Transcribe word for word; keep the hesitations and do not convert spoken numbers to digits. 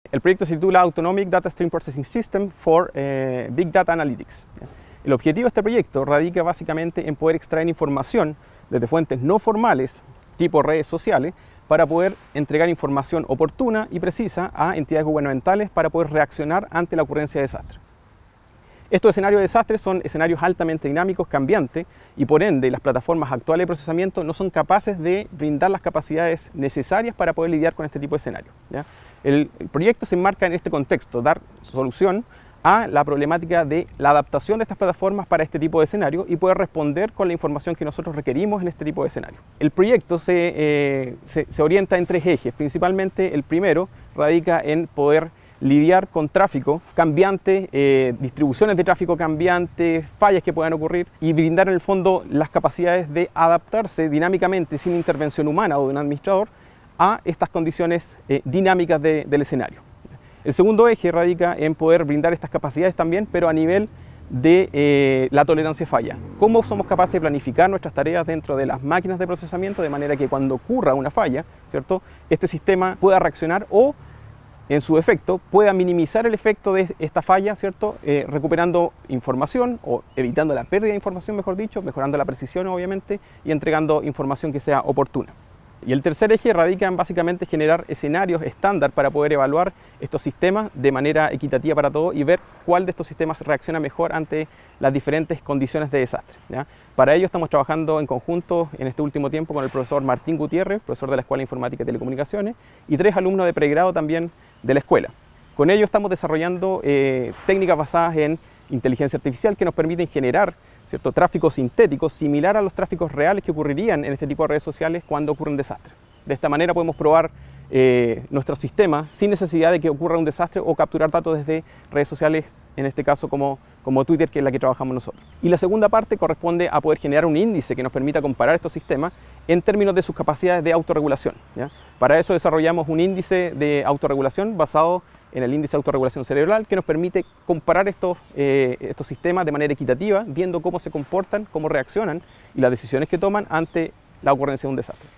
El proyecto se titula Autonomic Data Stream Processing System for eh, Big Data Analytics. El objetivo de este proyecto radica básicamente en poder extraer información desde fuentes no formales, tipo redes sociales, para poder entregar información oportuna y precisa a entidades gubernamentales para poder reaccionar ante la ocurrencia de desastres. Estos escenarios de desastres son escenarios altamente dinámicos, cambiantes, y por ende las plataformas actuales de procesamiento no son capaces de brindar las capacidades necesarias para poder lidiar con este tipo de escenarios, ¿ya? El, el proyecto se enmarca en este contexto, dar solución a la problemática de la adaptación de estas plataformas para este tipo de escenario y poder responder con la información que nosotros requerimos en este tipo de escenario. El proyecto se, eh, se, se orienta en tres ejes. Principalmente el primero radica en poder lidiar con tráfico cambiante, eh, distribuciones de tráfico cambiantes, fallas que puedan ocurrir y brindar en el fondo las capacidades de adaptarse dinámicamente sin intervención humana o de un administrador a estas condiciones eh, dinámicas de, del escenario. El segundo eje radica en poder brindar estas capacidades también, pero a nivel de eh, la tolerancia a falla. ¿Cómo somos capaces de planificar nuestras tareas dentro de las máquinas de procesamiento de manera que cuando ocurra una falla, ¿cierto?, este sistema pueda reaccionar o, en su efecto, pueda minimizar el efecto de esta falla, ¿cierto?, eh, recuperando información o evitando la pérdida de información, mejor dicho, mejorando la precisión, obviamente, y entregando información que sea oportuna. Y el tercer eje radica en básicamente generar escenarios estándar para poder evaluar estos sistemas de manera equitativa para todos y ver cuál de estos sistemas reacciona mejor ante las diferentes condiciones de desastre, ¿ya? Para ello estamos trabajando en conjunto en este último tiempo con el profesor Martín Gutiérrez, profesor de la Escuela de Informática y Telecomunicaciones, y tres alumnos de pregrado también de la escuela. Con ello estamos desarrollando eh, técnicas basadas en inteligencia artificial que nos permiten generar, ¿cierto?, tráfico sintético similar a los tráficos reales que ocurrirían en este tipo de redes sociales cuando ocurre un desastre. De esta manera podemos probar eh, nuestro sistema sin necesidad de que ocurra un desastre o capturar datos desde redes sociales, en este caso como, como Twitter, que es la que trabajamos nosotros. Y la segunda parte corresponde a poder generar un índice que nos permita comparar estos sistemas en términos de sus capacidades de autorregulación, ¿ya? Para eso desarrollamos un índice de autorregulación basado en el índice de autorregulación cerebral que nos permite comparar estos, eh, estos sistemas de manera equitativa, viendo cómo se comportan, cómo reaccionan y las decisiones que toman ante la ocurrencia de un desastre.